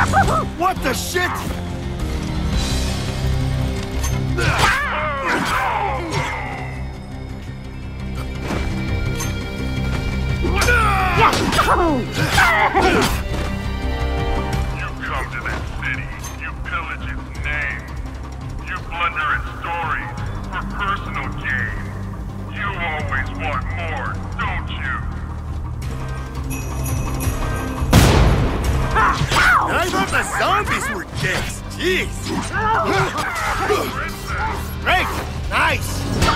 What the shit? You come to this city, you pillage its name, you plunder its stories for personal gain. You always want more, don't you? I thought the zombies were dicks. Jeez. Great. Nice.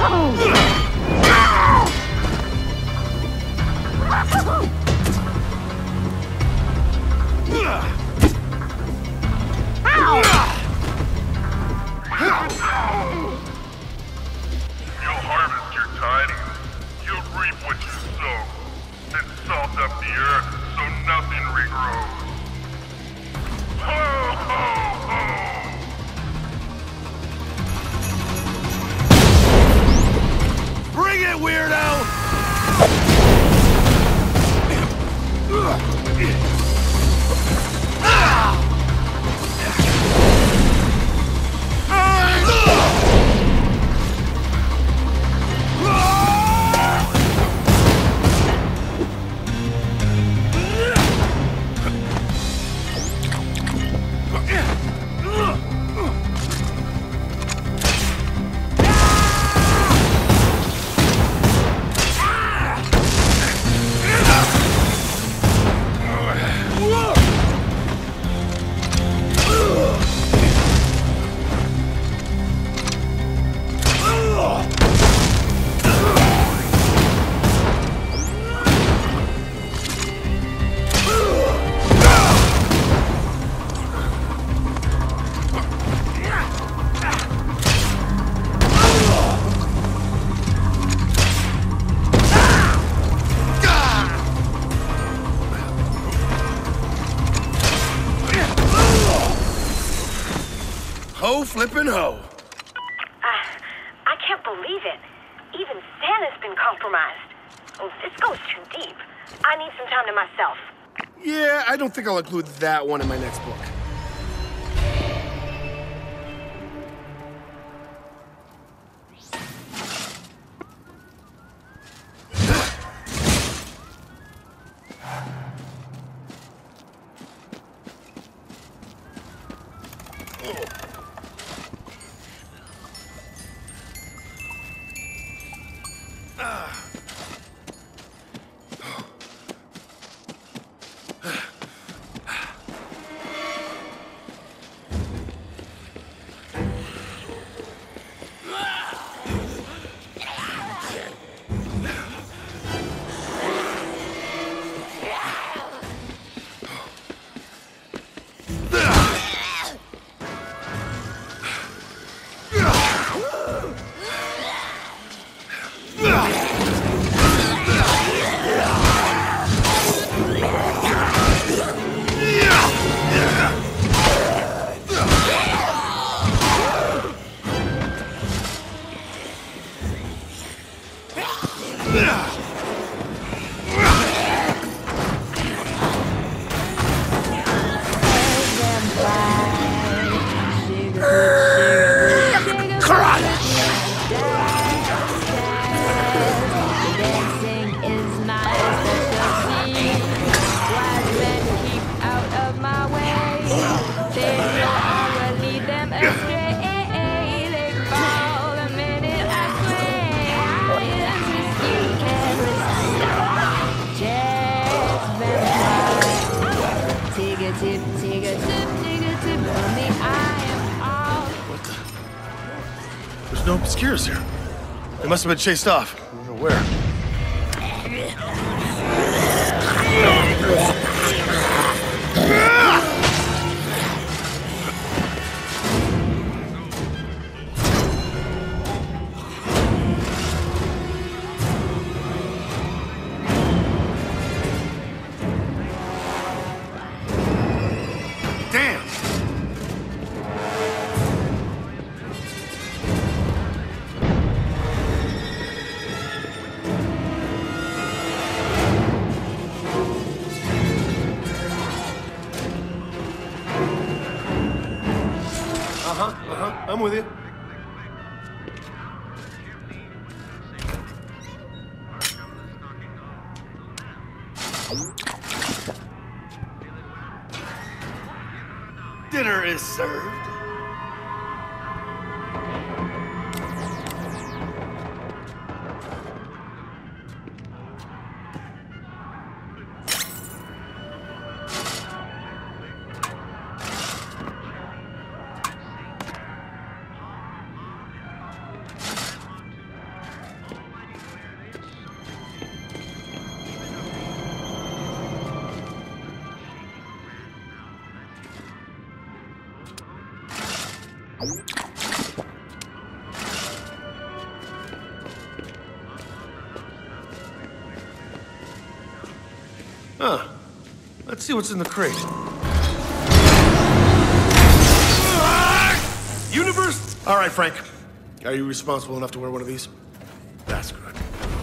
You'll harvest your tidings, you'll reap what you sow, and salt up the earth so nothing regrows. Ho, ho, ho! Bring it, weirdo! Ho flippin' ho. I can't believe it. Even Santa's been compromised. Oh, this goes too deep. I need some time to myself. Yeah, I don't think I'll include that one in my next book. There's no obscures here. They must have been chased off. I don't know where. Damn! I'm with you. Dinner is served. Huh. Let's see what's in the crate. Universe? All right, Frank. Are you responsible enough to wear one of these? That's good.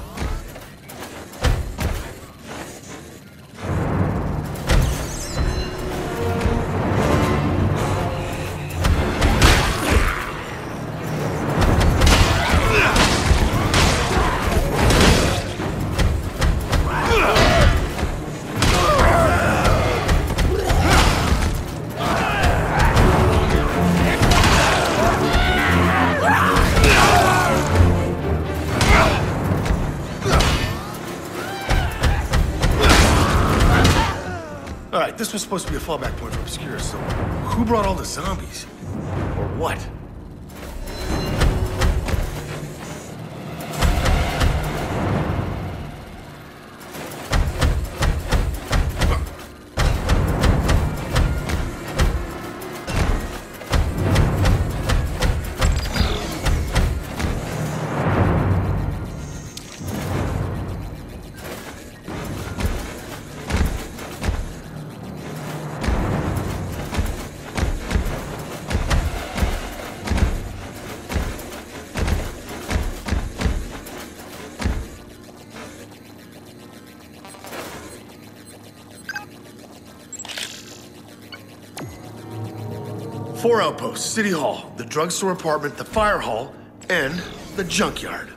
All right, this was supposed to be a fallback point for Obscura, so who brought all the zombies? Or what? Four outposts: City Hall, the drugstore apartment, the fire hall, and the junkyard.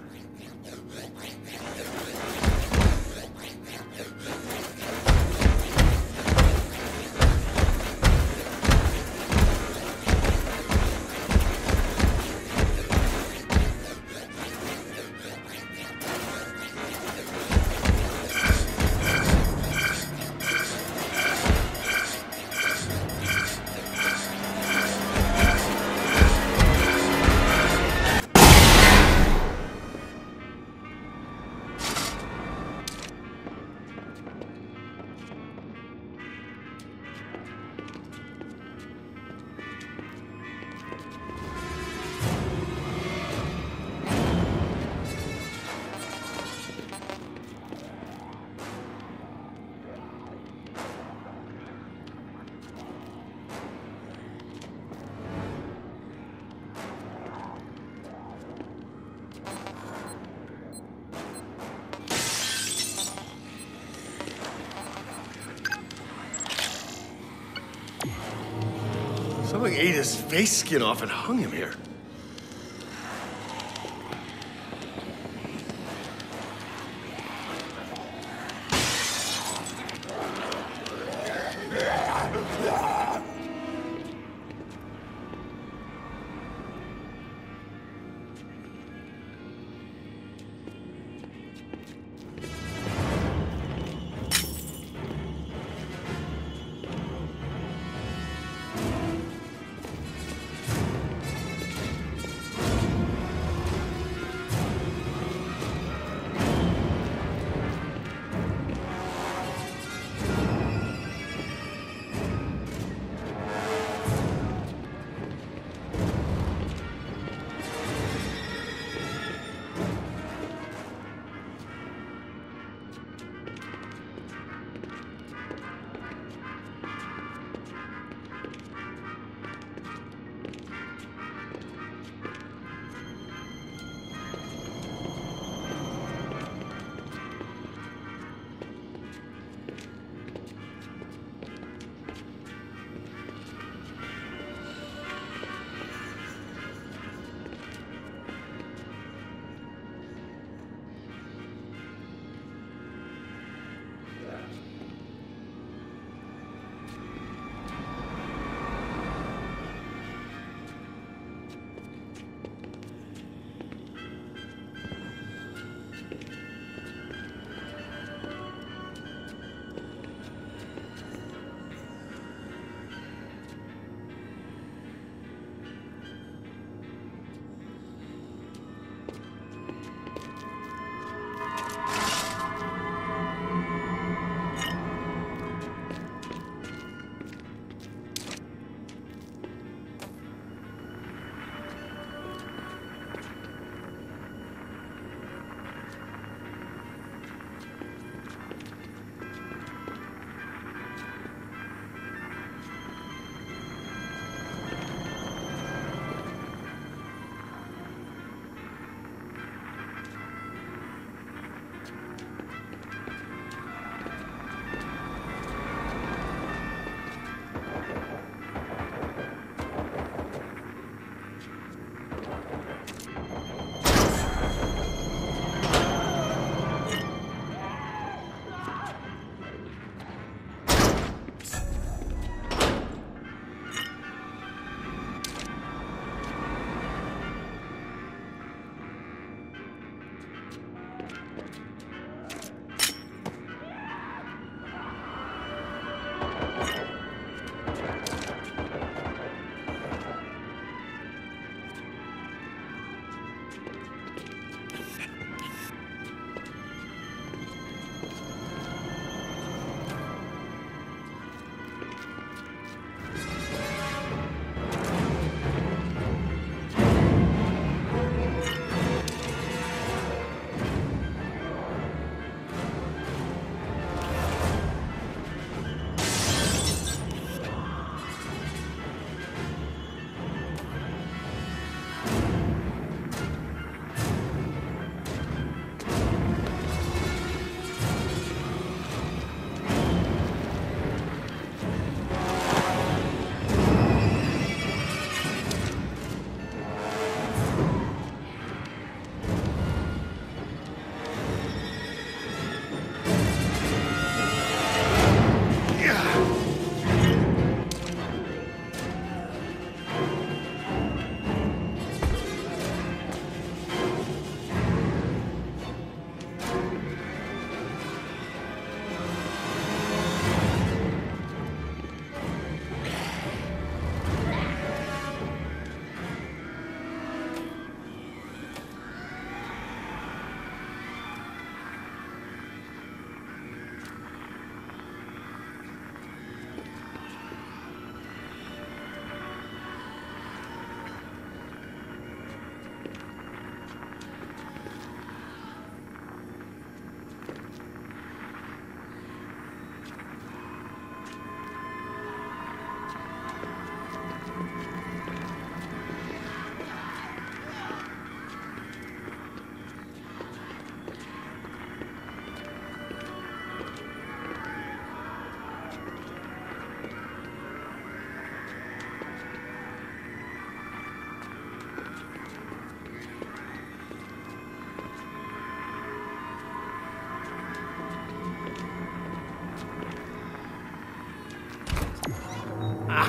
Something ate his face skin off and hung him here.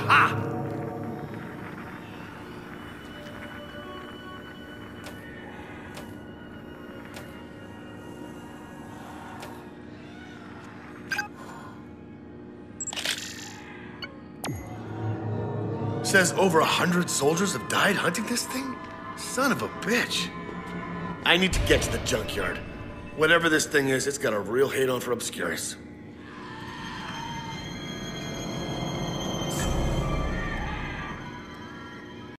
ha! Says over 100 soldiers have died hunting this thing? Son of a bitch. I need to get to the junkyard. Whatever this thing is, it's got a real hate on for Obscurus.